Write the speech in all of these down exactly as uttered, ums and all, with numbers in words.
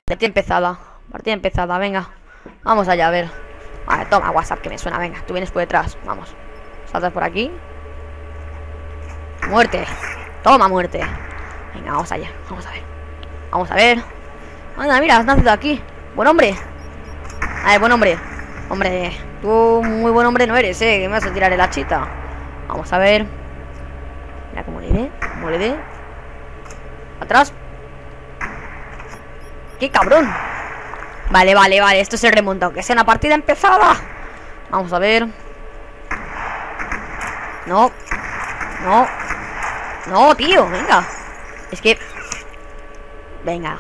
Partida empezada. Partida empezada, venga. Vamos allá, a ver. Vale, toma WhatsApp que me suena, venga. Tú vienes por detrás, vamos. Saltas por aquí. Muerte. Toma, muerte. Venga, vamos allá, vamos a ver. Vamos a ver. Anda, mira, has nacido aquí. Buen hombre. A ver, buen hombre. Hombre, tú muy buen hombre no eres, eh. Que me vas a tirar el hachita. Vamos a ver. Mira cómo le dé, cómo le dé. Atrás. ¡Qué cabrón! Vale, vale, vale, esto se remonta. Aunque sea una partida empezada. Vamos a ver. No. No. No, tío, venga. Es que... Venga.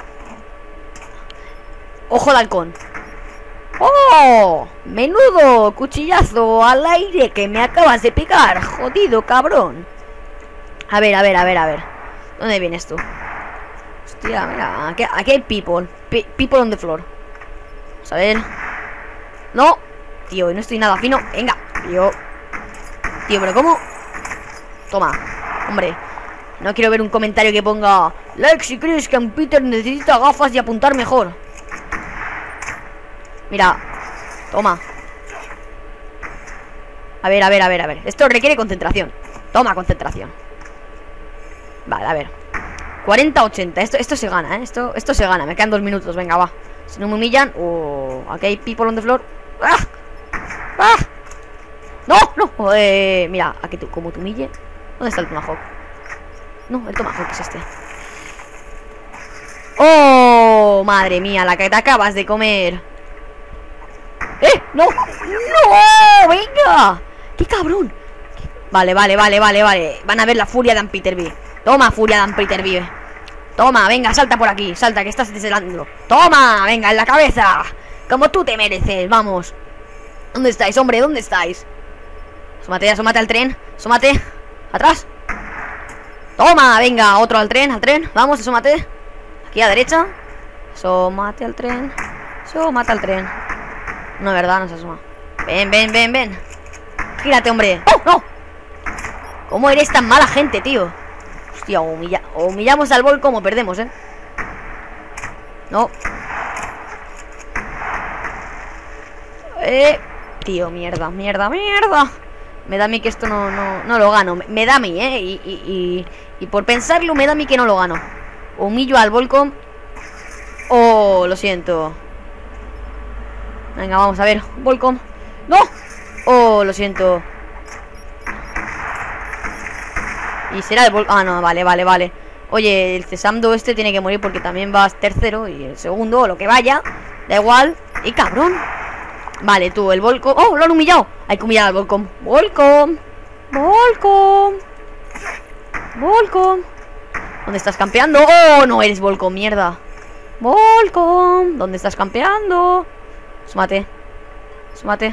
Ojo al halcón. ¡Oh! Menudo cuchillazo al aire que me acabas de pegar. Jodido, cabrón. A ver, a ver, a ver, a ver. ¿Dónde vienes tú? Hostia, mira, aquí, aquí hay people. Pe People on the floor. Vamos a ver. No. Tío, no estoy nada fino. Venga, tío. Tío, pero ¿cómo? Toma. Hombre, no quiero ver un comentario que ponga like si crees que Peter necesita gafas y apuntar mejor. Mira. Toma. A ver, a ver, a ver, a ver. Esto requiere concentración. Toma, concentración. Vale, a ver. cuarenta a ochenta, esto, esto se gana, ¿eh? Esto, esto se gana, me quedan dos minutos, venga, va. Si no me humillan, oh, aquí hay people on the floor. ¡Ah! ¡Ah! ¡No! ¡No! Eh, mira, aquí tú, como te humille. ¿Dónde está el Tomahawk? No, el Tomahawk es este. ¡Oh! Madre mía, la que te acabas de comer. ¡Eh! ¡No! ¡No! ¡Venga! ¡Qué cabrón! Vale, vale, vale, vale, vale. Van a ver la furia de Peterby. Toma, furia de Peterby. Toma, venga, salta por aquí. Salta, que estás deselando. Toma, venga, en la cabeza. Como tú te mereces, vamos. ¿Dónde estáis, hombre? ¿Dónde estáis? Asómate, asómate al tren. Asómate. Atrás. Toma, venga, otro al tren, al tren. Vamos, asómate. Aquí a derecha. Asómate al tren. Asómate al tren. No, verdad, no se asoma. Ven, ven, ven, ven. Gírate, hombre. ¡Oh, no! ¿Cómo eres tan mala gente, tío? Hostia, o, humilla o humillamos al Volcom o perdemos, ¿eh? No. Eh, tío, mierda, mierda, mierda. Me da a mí que esto no, no, no lo gano. Me da a mí, ¿eh? Y, y, y, y por pensarlo me da a mí que no lo gano. O humillo al Volcom. Oh, lo siento. Venga, vamos a ver. Volcom. ¡No! Oh, lo siento. Y será el Volcom. Ah, no, vale, vale, vale. Oye, el Cesamdo este tiene que morir porque también vas tercero. Y el segundo, o lo que vaya. Da igual. ¡Y cabrón! Vale, tú, el Volcom. ¡Oh, lo han humillado! Hay que humillar al Volcom. ¡Volcom! ¡Volcom! ¡Volcom! ¿Dónde estás campeando? ¡Oh, no eres Volcom, mierda! ¡Volcom! ¿Dónde estás campeando? Súmate. Súmate.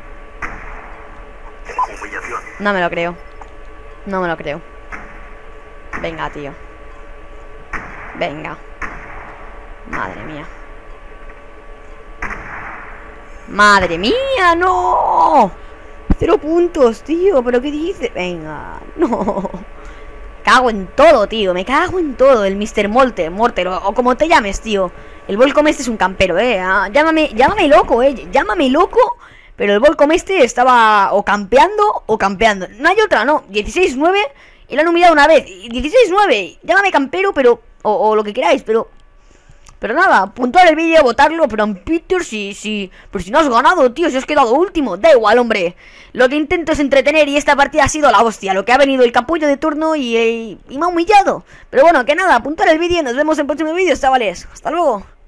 No me lo creo. No me lo creo. Venga, tío. Venga. Madre mía. Madre mía, no. Cero puntos, tío. ¿Pero qué dices? Venga. No. Cago en todo, tío. Me cago en todo. El mister Molter, Morter, o, o como te llames, tío. El Volcom este es un campero, eh. Ah, llámame, llámame loco, eh. Llámame loco. Pero el Volcom este estaba o campeando o campeando. No hay otra, no. dieciséis nueve y lo han humillado una vez. dieciséis nueve. Llámame campero, pero... O, o lo que queráis, pero... Pero nada, puntuar el vídeo, votarlo. Pero en Peter, si, si... Pero si no has ganado, tío, si has quedado último. Da igual, hombre. Lo que intento es entretener y esta partida ha sido la hostia. Lo que ha venido el capullo de turno y, y, y me ha humillado. Pero bueno, que nada, puntuar el vídeo. Nos vemos en el próximo vídeo, chavales. Hasta luego.